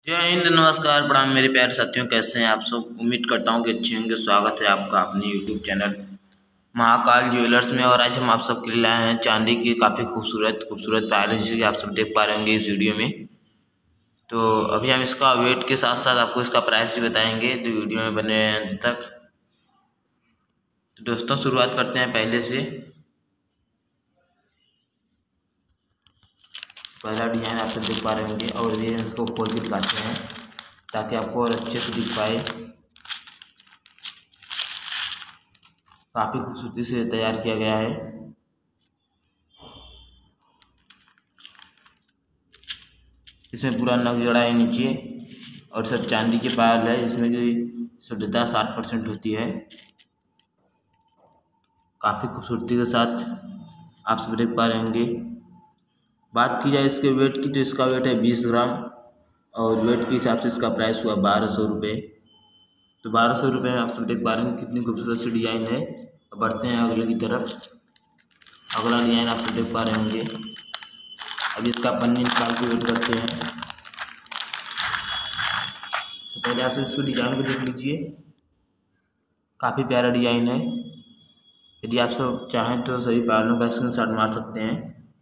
जय हिंद, नमस्कार, प्रणाम मेरे प्यारे साथियों। कैसे हैं आप सब? उम्मीद करता हूँ कि अच्छे होंगे। स्वागत है आपका अपने यूट्यूब चैनल महाकाल ज्वेलर्स में। और आज हम आप सबके लिए लाए हैं चांदी की काफ़ी खूबसूरत खूबसूरत पायलें, जैसे कि आप सब देख पा रहे होंगे इस वीडियो में। तो अभी हम इसका वेट के साथ साथ आपको इसका प्राइस भी बताएंगे, तो वीडियो में बने रहें अंत तक। तो दोस्तों, शुरुआत करते हैं पहले से। पहला डिजाइन आप सब देख पा रहे होंगे और ये इसको खोल के दिखाते हैं ताकि आपको और अच्छे से दिख पाए। काफ़ी खूबसूरती से तैयार किया गया है। इसमें पूरा नग जड़ा है नीचे और सब चांदी के पायल है, जिसमें कि शुद्धता 60% होती है। काफ़ी खूबसूरती के साथ आप सब देख पा रहे होंगे। बात की जाए इसके वेट की, तो इसका वेट है 20 ग्राम और वेट के हिसाब से इसका प्राइस हुआ 1200 रुपये। तो 1200 रुपये में आप सब देख पा रहे हैं कितनी खूबसूरत सी डिज़ाइन है। अब बढ़ते हैं अगले की तरफ। अगला डिज़ाइन आप सब देख पा रहे होंगे। अब इसका पन्नी निकाल के वेट करते हैं। तो पहले आप इसको डिज़ाइन को देख लीजिए, काफ़ी प्यारा डिज़ाइन है। यदि आप सब चाहें तो सभी पायलों का स्क्रीनशॉट मार सकते हैं।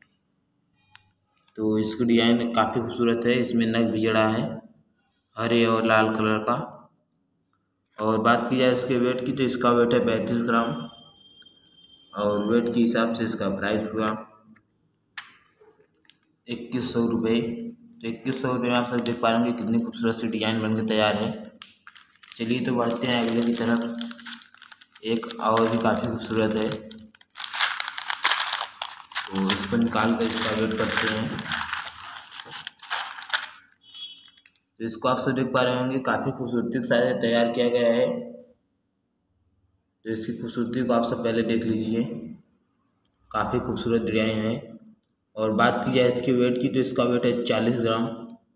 तो इसकी डिज़ाइन काफ़ी खूबसूरत है। इसमें नग भी जड़ा है हरे और लाल कलर का। और बात की जाए इसके वेट की, तो इसका वेट है 35 ग्राम और वेट के हिसाब से इसका प्राइस हुआ 2100 रुपये। तो 2100 रुपये में आप सब देख पाएंगे कितनी खूबसूरत सी डिज़ाइन बनकर तैयार है। चलिए तो बढ़ते हैं अगले की तरफ। एक और भी काफ़ी खूबसूरत है, तो इसको निकाल कर इसका वेट करते हैं। तो इसको आप सब देख पा रहे होंगे, काफ़ी खूबसूरती के साथ तैयार किया गया है। तो इसकी खूबसूरती को आप सब पहले देख लीजिए, काफ़ी खूबसूरत डिज़ाइन है। और बात की जाए इसके वेट की, तो इसका वेट है 40 ग्राम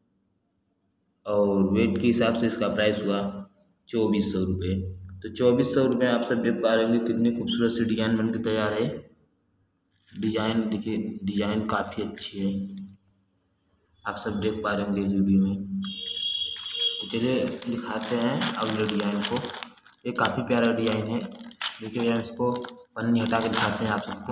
और वेट के हिसाब से इसका प्राइस हुआ 2400 रुपये। तो 2400 रुपये आप सब देख पा रहे होंगे कितनी खूबसूरत सी डिज़ाइन बनकर तैयार है। डिज़ाइन देखिए, डिज़ाइन काफ़ी अच्छी है, आप सब देख पा रहे होंगे इस वीडियो में। तो चलिए दिखाते हैं अगले डिज़ाइन को। ये काफ़ी प्यारा डिज़ाइन है। देखिए हम इसको पन्नी हटा के दिखाते हैं आप सबको।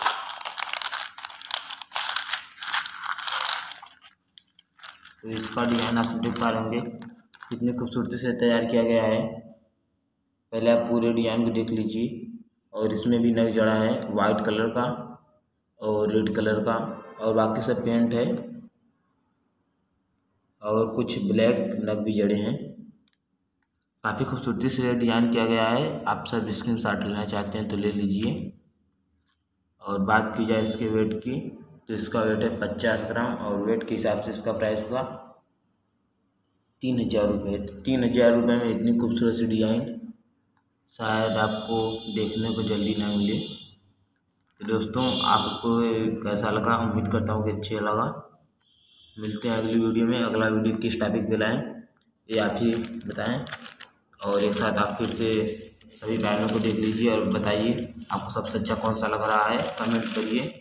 तो इसका डिज़ाइन आप सब देख पा रहे होंगे कितनी खूबसूरती से तैयार किया गया है। पहले आप पूरे डिज़ाइन को देख लीजिए। और इसमें भी नग जड़ा है वाइट कलर का और रेड कलर का, और बाकी सब पेंट है और कुछ ब्लैक नग भी जड़े हैं। काफ़ी खूबसूरती से डिज़ाइन किया गया है। आप सब स्क्रीनशॉट लेना चाहते हैं तो ले लीजिए। और बात की जाए इसके वेट की, तो इसका वेट है 50 ग्राम और वेट के हिसाब से इसका प्राइस हुआ 3000 रुपये। 3000 रुपये में इतनी खूबसूरत सी डिज़ाइन शायद आपको देखने को जल्दी ना मिले। तो दोस्तों, आपको कैसा लगा? उम्मीद करता हूँ कि अच्छा लगा। मिलते हैं अगली वीडियो में। अगला वीडियो किस टॉपिक पे लाएँ ये आप ही बताएं। और एक साथ आप फिर से सभी पायलों को देख लीजिए और बताइए आपको सबसे अच्छा कौन सा लग रहा है, कमेंट करिए।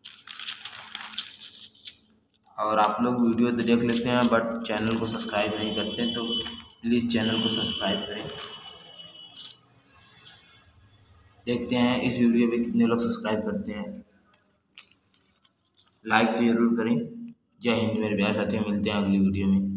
और आप लोग वीडियो तो देख लेते हैं बट चैनल को सब्सक्राइब नहीं करते, तो प्लीज़ चैनल को सब्सक्राइब करें। देखते हैं इस वीडियो में कितने लोग सब्सक्राइब करते हैं। लाइक तो ज़रूर करें। जय हिंद मेरे प्यारे साथियों, मिलते हैं अगली वीडियो में।